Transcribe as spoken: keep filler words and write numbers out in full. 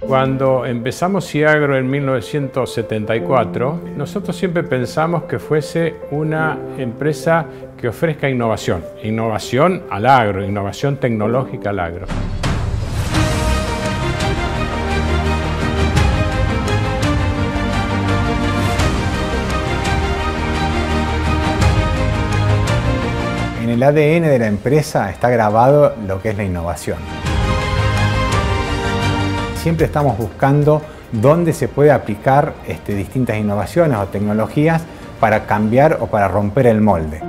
Cuando empezamos Ciagro en mil novecientos setenta y cuatro, nosotros siempre pensamos que fuese una empresa que ofrezca innovación, innovación al agro, innovación tecnológica al agro. En el A D N de la empresa está grabado lo que es la innovación. Siempre estamos buscando dónde se puede aplicar este, distintas innovaciones o tecnologías para cambiar o para romper el molde.